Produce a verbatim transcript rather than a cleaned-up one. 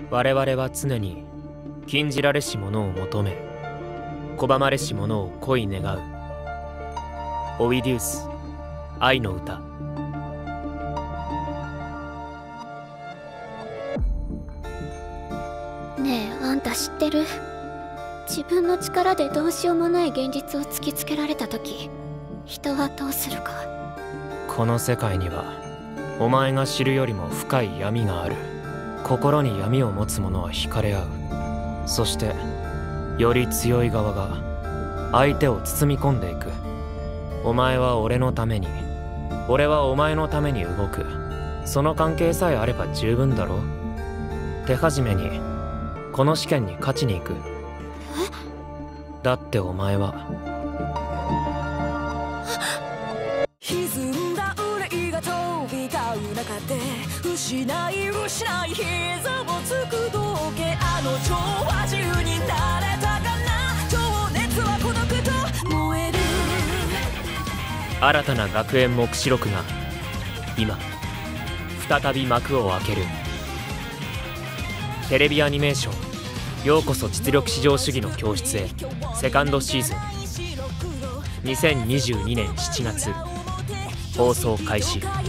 我々は常に禁じられし者を求め、拒まれし者を恋願う。オビディウス、愛の歌。 ねえ、あんた知ってる？自分の力でどうしようもない現実を突きつけられた時、人はどうするか。 この世界にはお前が知るよりも深い闇がある。心に闇を持つ者は惹かれ合う。そしてより強い側が相手を包み込んでいく。お前は俺のために、俺はお前のために動く。その関係さえあれば十分だろう。手始めにこの試験に勝ちに行く。だってお前は歪んだ憂いが飛び交う中で失い失い膝をつく道化。あの女は自由になれたかな。情熱は孤独と燃える。 新たな学園目視録が今再び幕を開ける。テレビアニメーション「ようこそ実力至上主義の教室へ」セカンドシーズンにせんにじゅうにねんしちがつ放送開始。